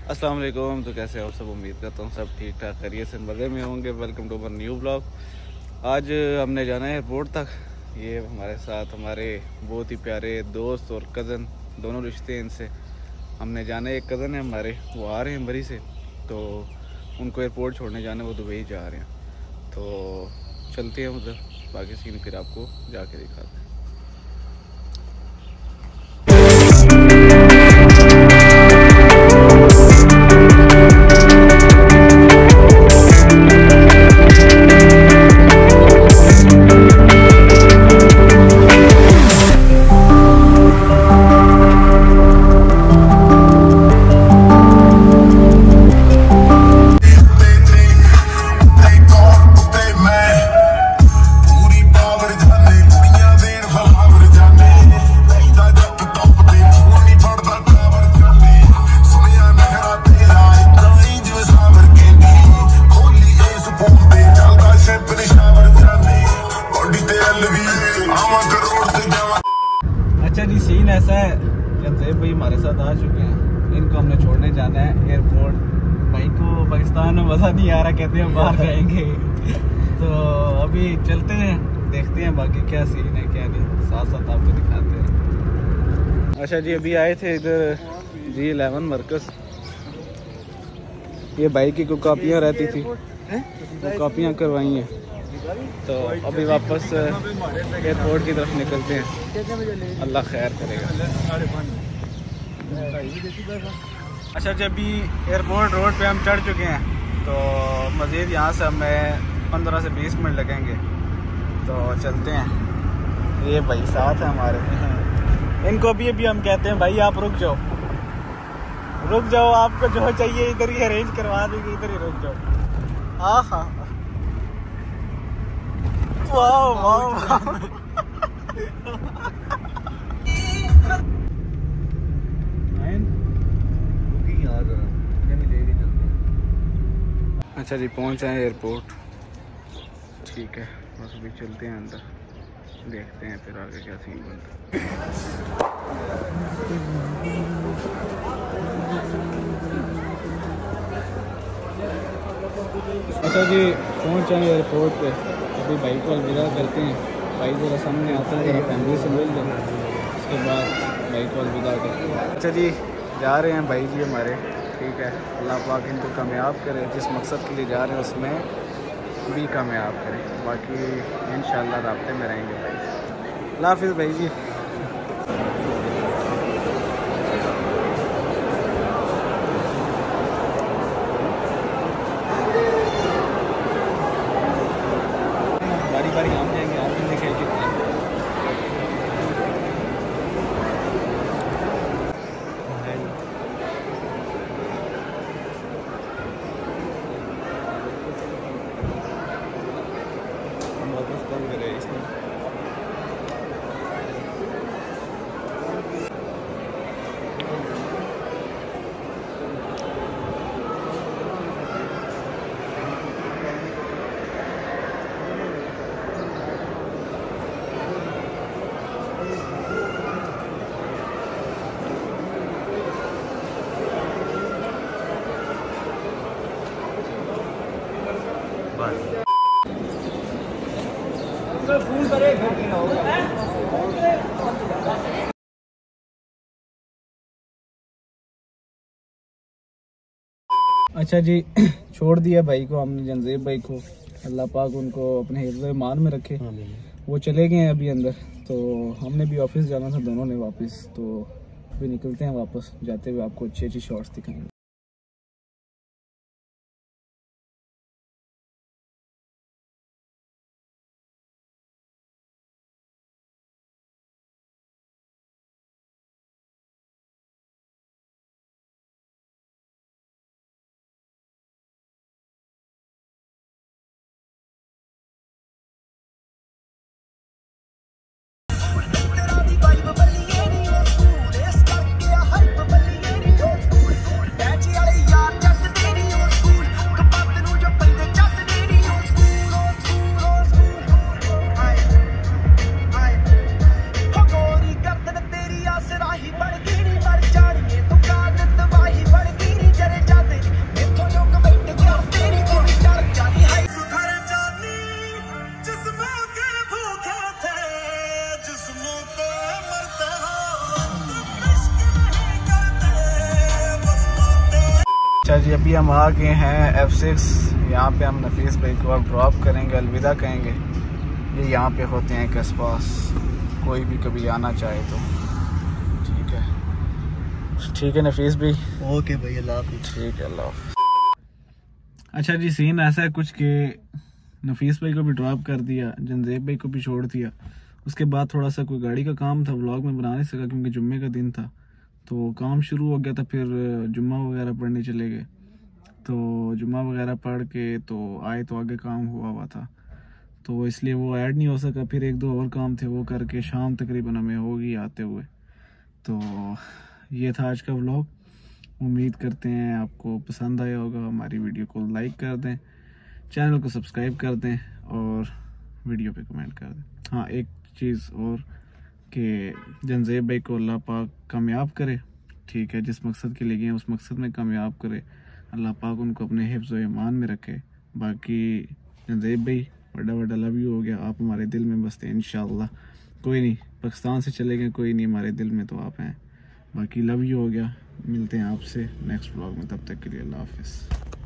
अस्सलाम वालेकुम। तो कैसे आप सब, उम्मीद करता हूँ सब ठीक ठाक खैरियत से मज़े में होंगे। Welcome to our new blog. आज हमने जाना है एयरपोर्ट तक। ये हमारे साथ हमारे बहुत ही प्यारे दोस्त और कज़न दोनों रिश्ते हैं इनसे। हमने जाना है, एक कज़न है हमारे, वो आ रहे हैं बरी से, तो उनको एयरपोर्ट छोड़ने जाना है, वो दुबई जा रहे हैं। तो चलते हैं उधर, बाकी सीन फिर आपको जाके दिखाते हैं। अच्छा जी, सीन ऐसा है कि जैब भाई हमारे साथ आ चुके हैं। इनको हमने छोड़ने जाना है एयरपोर्ट। भाई को पाकिस्तान में मज़ा नहीं आ रहा, कहते हैं बाहर जाएंगे। तो अभी चलते हैं, देखते हैं बाकी क्या सीन है क्या नहीं, साथ साथ आपको दिखाते हैं। अच्छा जी, अभी आए थे इधर G11 मरकज़। ये भाई की कोई कापियाँ रहती थी, वो कापियाँ करवाई हैं। तो अभी वापस एयरपोर्ट की तरफ निकलते हैं, अल्लाह खैर करेगा। अच्छा जी, अभी एयरपोर्ट रोड पे हम चढ़ चुके हैं। तो मज़ीद यहाँ से हमें 15 से 20 मिनट लगेंगे, तो चलते हैं। ये भाई साथ है हमारे, इनको अभी हम कहते हैं भाई आप रुक जाओ, आपको जो चाहिए इधर ही अरेंज करवा देंगे, इधर ही रुक जाओ। हाँ हाँ, वाह वाह। अच्छा जी, पहुंच आए एयरपोर्ट। ठीक है, बस अभी चलते हैं अंदर, देखते हैं फिर आगे क्या सीन बनता है। अच्छा जी, पहुंच आए एयरपोर्ट पे। अभी भाई को अलविदा करते हैं। भाई ज़रा सामने आता है, ज़रा फैमिली से मिल जाए, उसके बाद भाई को अलविदा करते हैं। अच्छा जी, जा रहे हैं भाई जी हमारे। ठीक है, अल्लाह पाक इनको कामयाब करे, जिस मकसद के लिए जा रहे हैं उसमें भी कामयाब करें। बाकी इंशाअल्लाह राब्ते में रहेंगे भाई। अल्लाह हाफ़िज़ भाई जी। बारी बारी आप जाएंगे, आप भी दिखाई कितने वापस कॉल करे इसमें। अच्छा जी, छोड़ दिया भाई को हमने, जंजेब भाई को। अल्लाह पाक उनको अपने हिफ्ज़ ईमान में रखे। वो चले गए हैं अभी अंदर, तो हमने भी ऑफिस जाना था दोनों ने वापस। तो अभी निकलते हैं वापस, जाते हुए आपको अच्छी अच्छी शॉट्स दिखाएंगे। अच्छा जी, अभी हम आ गए हैं F6। यहाँ पे हम नफीस भाई को अब ड्रॉप करेंगे, अलविदा कहेंगे। ये यहाँ पे होते हैं कसपास, कोई भी कभी आना चाहे तो। ठीक है नफीस भाई। ओके भाई, अल्लाह हाफिज़। ठीक है, अल्लाह हाफिज़। अच्छा जी, सीन ऐसा है कुछ कि नफीस भाई को भी ड्रॉप कर दिया, जंजेब भाई को भी छोड़ दिया। उसके बाद थोड़ा सा कोई गाड़ी का काम था, व्लॉग में बना नहीं सका क्योंकि जुम्मे का दिन था, तो काम शुरू हो गया था। फिर जुम्मा वगैरह पढ़ने चले गए, तो जुम्मा वगैरह पढ़ के तो आए तो आगे काम हुआ था, तो इसलिए वो ऐड नहीं हो सका। फिर एक दो और काम थे, वो करके शाम तकरीबन हमें होगी आते हुए। तो ये था आज का व्लॉग। उम्मीद करते हैं आपको पसंद आया होगा। हमारी वीडियो को लाइक कर दें, चैनल को सब्सक्राइब कर दें और वीडियो पे कमेंट कर दें। हाँ, एक चीज़ और कि जंजेब भाई को अल्लाह पाक कामयाब करे। ठीक है, जिस मकसद के लिए गए उस मकसद में कामयाब करे। अल्लाह पाक उनको अपने हिफ्ज़ व ईमान में रखे। बाकी जंजेब भाई बड़ा बड़ा लव यू हो गया, आप हमारे दिल में बसते हैं इंशाल्लाह। कोई नहीं, पाकिस्तान से चले गए कोई नहीं, हमारे दिल में तो आप हैं। बाकी लव यू हो गया। मिलते हैं आपसे नेक्स्ट व्लॉग में, तब तक के लिए अल्लाह हाफिज़।